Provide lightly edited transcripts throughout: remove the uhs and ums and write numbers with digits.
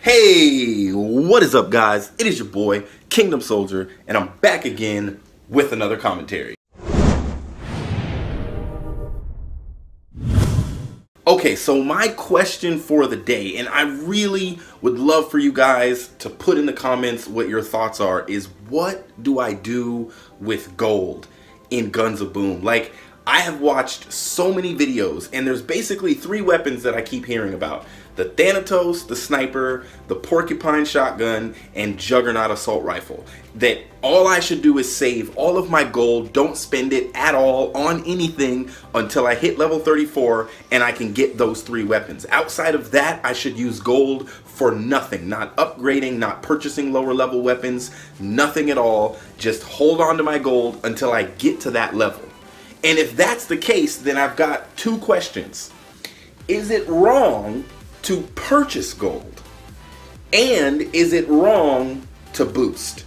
Hey, what is up guys? It is your boy, Kingdom Soldier, and I'm back again with another commentary. Okay, so my question for the day, and I really would love for you guys to put in the comments what your thoughts are, is what do I do with gold in Guns of Boom? Like, I have watched so many videos, and there's basically three weapons that I keep hearing about. The Thanatos, the Sniper, the Porcupine Shotgun, and Juggernaut Assault Rifle. That all I should do is save all of my gold, don't spend it at all on anything until I hit level 34 and I can get those three weapons. Outside of that, I should use gold for nothing. Not upgrading, not purchasing lower level weapons, nothing at all. Just hold on to my gold until I get to that level. And if that's the case, then I've got two questions. Is it wrong to purchase gold? And is it wrong to boost?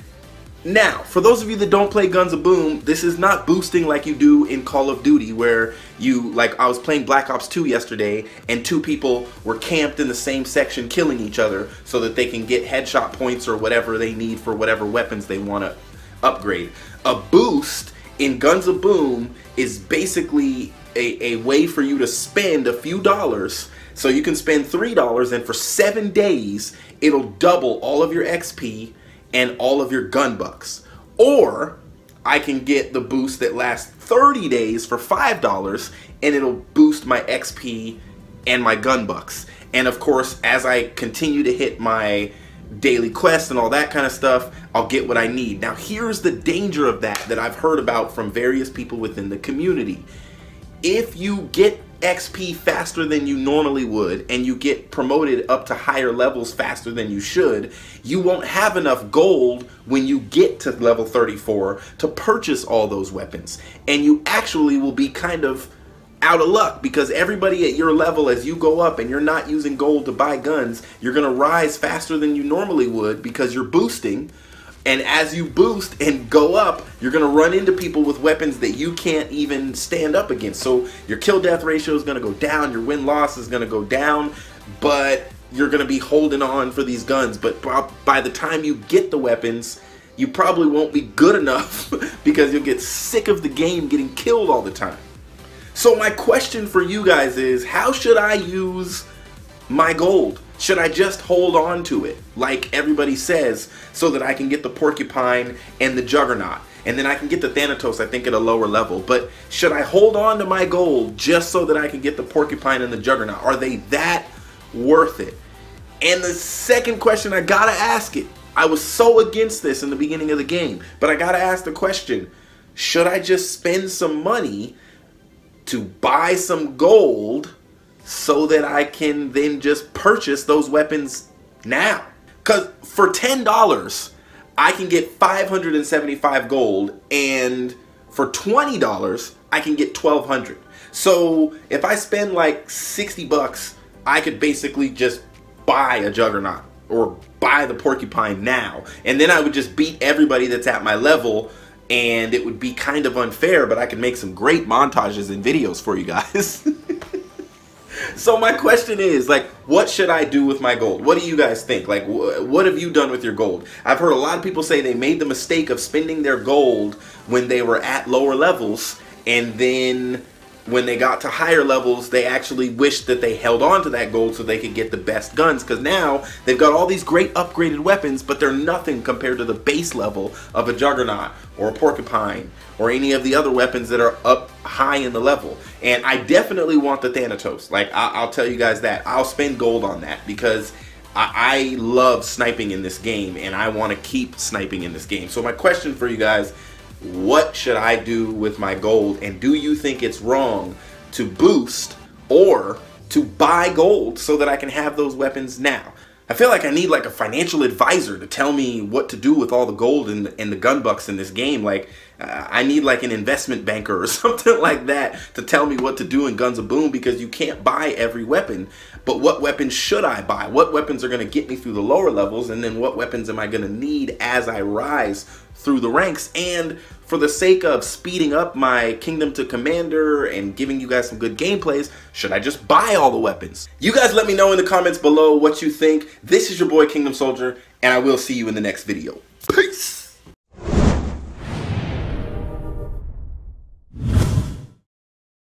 Now, for those of you that don't play Guns of Boom, this is not boosting like you do in Call of Duty, where you, like I was playing Black Ops 2 yesterday, and two people were camped in the same section killing each other so that they can get headshot points or whatever they need for whatever weapons they want to upgrade. A boost in Guns of Boom is basically a way for you to spend a few dollars. So you can spend $3 and for 7 days, it'll double all of your XP and all of your gun bucks. Or I can get the boost that lasts 30 days for $5 and it'll boost my XP and my gun bucks. And of course, as I continue to hit my daily quest and all that kind of stuff, I'll get what I need. Now here's the danger of that I've heard about from various people within the community. If you get XP faster than you normally would and you get promoted up to higher levels faster than you should, you won't have enough gold when you get to level 34 to purchase all those weapons, and you actually will be kind of out of luck, because everybody at your level, as you go up and you're not using gold to buy guns, you're gonna rise faster than you normally would because you're boosting. And as you boost and go up, you're going to run into people with weapons that you can't even stand up against. So your kill-death ratio is going to go down, your win-loss is going to go down, but you're going to be holding on for these guns. But by the time you get the weapons, you probably won't be good enough because you'll get sick of the game getting killed all the time. So my question for you guys is, how should I use my gold? Should I just hold on to it, like everybody says, so that I can get the Porcupine and the Juggernaut? And then I can get the Thanatos, I think, at a lower level. But should I hold on to my gold just so that I can get the Porcupine and the Juggernaut? Are they that worth it? And the second question, I gotta ask it. I was so against this in the beginning of the game, but I gotta ask the question, should I just spend some money to buy some gold so that I can then just purchase those weapons now? Because for $10, I can get 575 gold, and for $20, I can get 1,200. So if I spend like 60 bucks, I could basically just buy a Juggernaut or buy the Porcupine now. And then I would just beat everybody that's at my level, and it would be kind of unfair, but I could make some great montages and videos for you guys. So my question is, like, what should I do with my gold? What do you guys think? Like, what have you done with your gold? I've heard a lot of people say they made the mistake of spending their gold when they were at lower levels, and then when they got to higher levels, they actually wished that they held on to that gold so they could get the best guns, because now they've got all these great upgraded weapons, but they're nothing compared to the base level of a Juggernaut or a Porcupine or any of the other weapons that are up high in the level. And I definitely want the Thanatos. Like, I'll tell you guys that. I'll spend gold on that because I love sniping in this game, and I want to keep sniping in this game. So my question for you guys, what should I do with my gold? And do you think it's wrong to boost or to buy gold so that I can have those weapons now? I feel like I need like a financial advisor to tell me what to do with all the gold and the gun bucks in this game. Like, I need like an investment banker or something like that to tell me what to do in Guns of Boom, because you can't buy every weapon. But what weapons should I buy? What weapons are going to get me through the lower levels? And then what weapons am I going to need as I rise through the ranks? And for the sake of speeding up my Kingdom to Commander and giving you guys some good gameplays, should I just buy all the weapons? You guys let me know in the comments below what you think. This is your boy Kingdom Soldier, and I will see you in the next video. Peace!